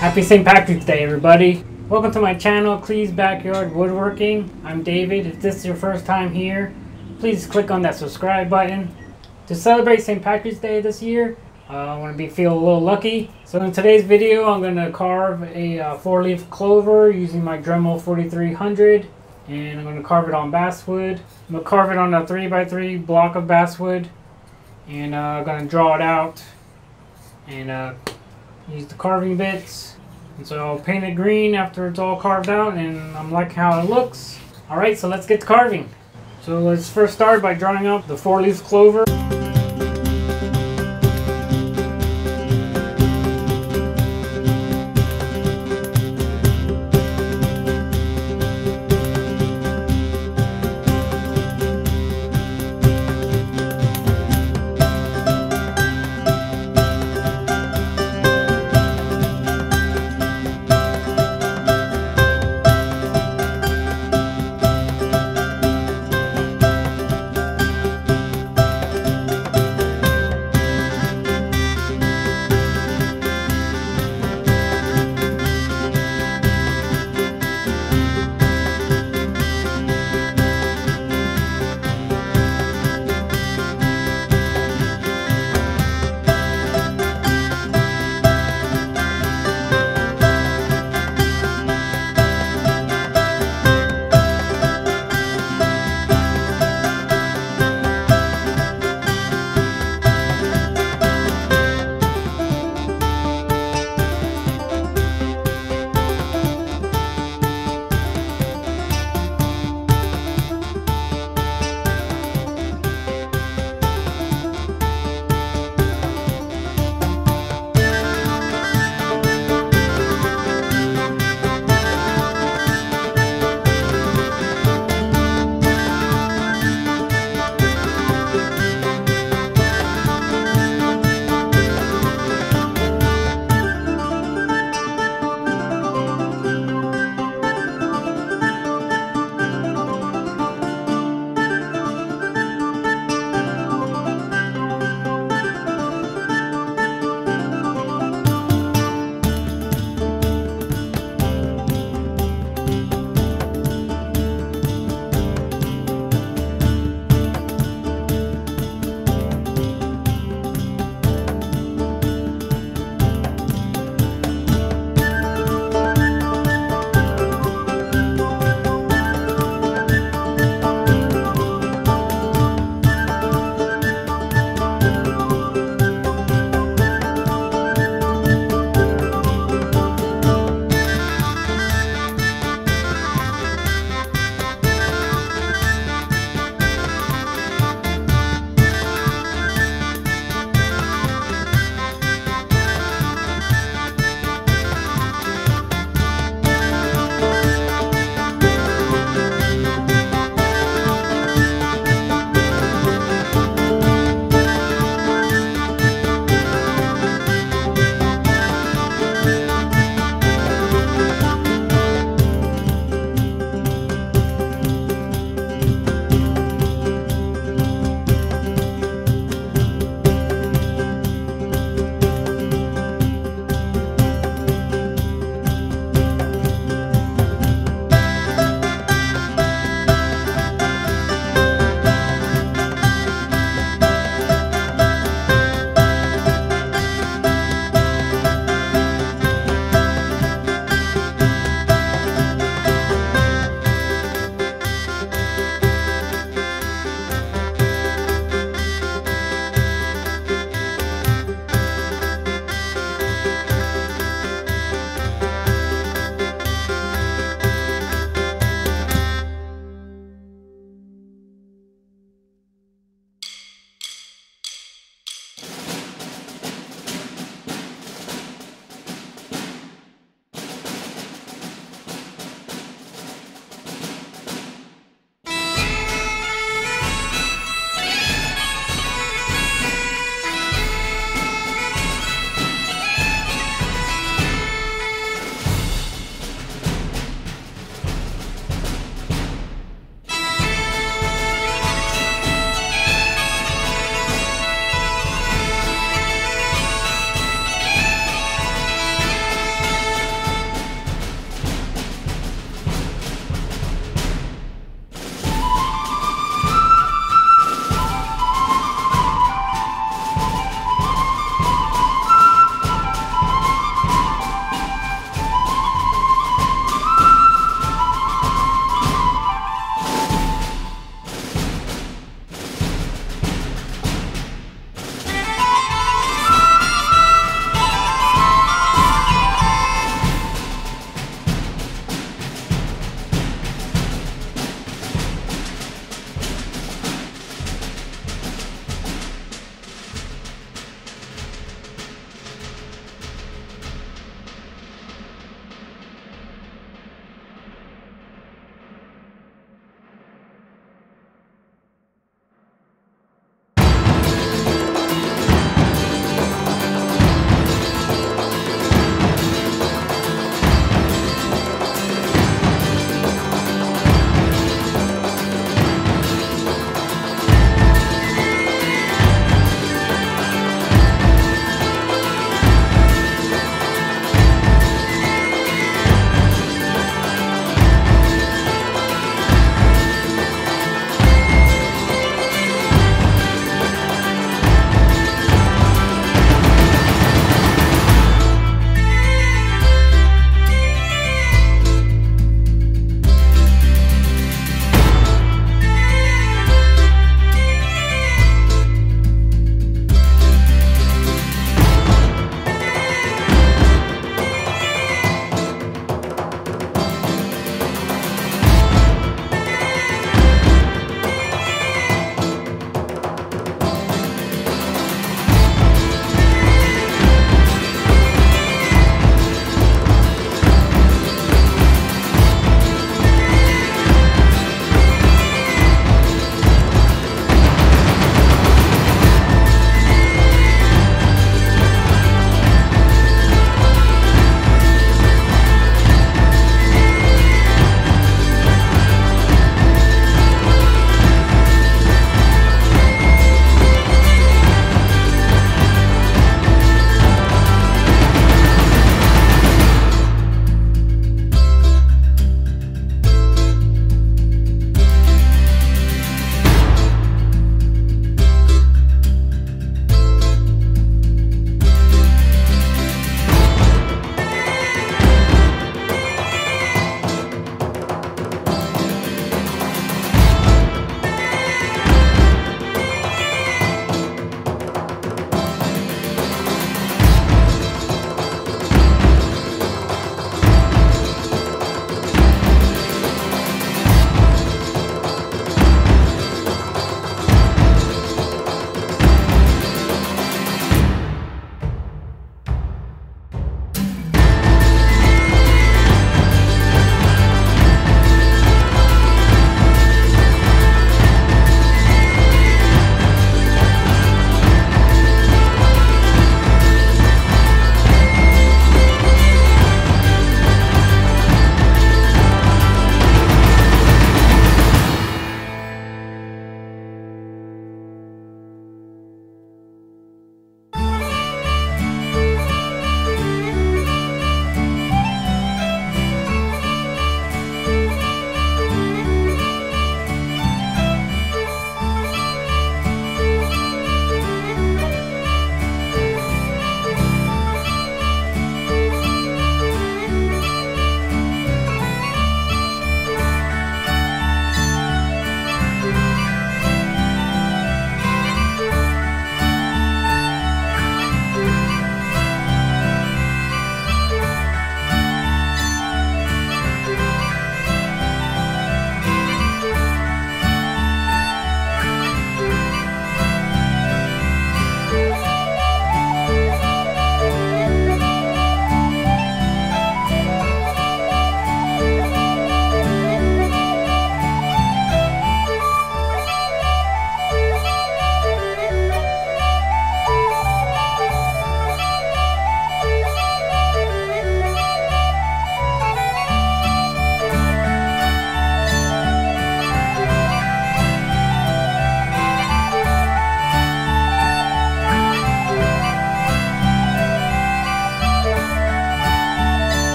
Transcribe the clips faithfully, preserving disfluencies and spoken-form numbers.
Happy Saint Patrick's Day, everybody. Welcome to my channel, Cleve O Backyard Woodworking. I'm David. If this is your first time here, please click on that subscribe button. To celebrate Saint Patrick's Day this year, uh, I want to be feel a little lucky. So in today's video, I'm going to carve a uh, four-leaf clover using my Dremel forty-three hundred. And I'm going to carve it on basswood. I'm going to carve it on a three by three block of basswood. And uh, I'm going to draw it out and uh, use the carving bits. And so I'll paint it green after it's all carved out, and I'm liking how it looks. Alright, so let's get to carving. So let's first start by drawing out the four-leaf clover.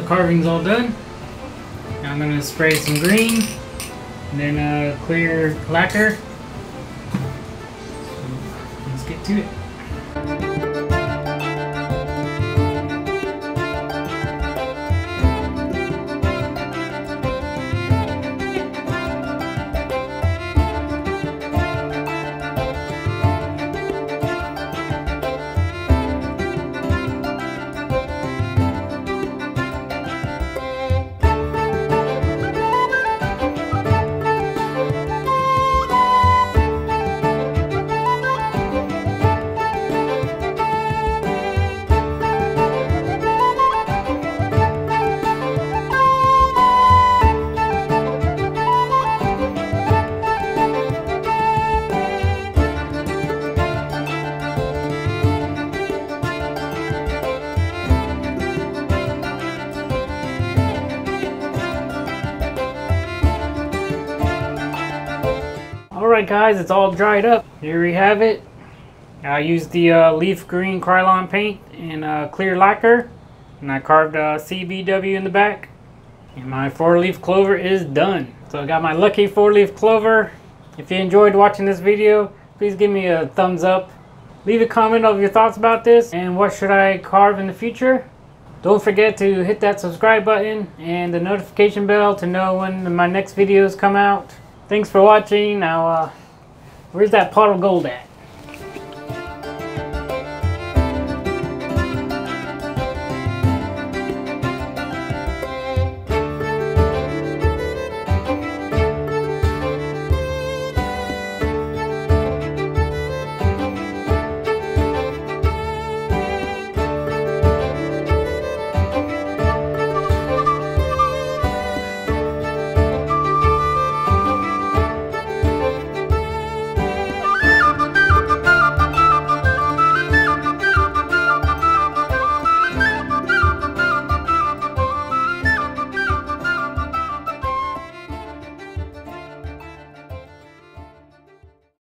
carving's all done. Now I'm gonna spray some green and then uh, clear lacquer. So let's get to it. Alright guys, it's all dried up. Here we have it. I used the uh, leaf green Krylon paint and uh, clear lacquer, and I carved a C B W in the back, and my four leaf clover is done. So I got my lucky four leaf clover. If you enjoyed watching this video, please give me a thumbs up. Leave a comment of your thoughts about this and what should I carve in the future. Don't forget to hit that subscribe button and the notification bell to know when my next videos come out. Thanks for watching. Now, uh, where's that pot of gold at?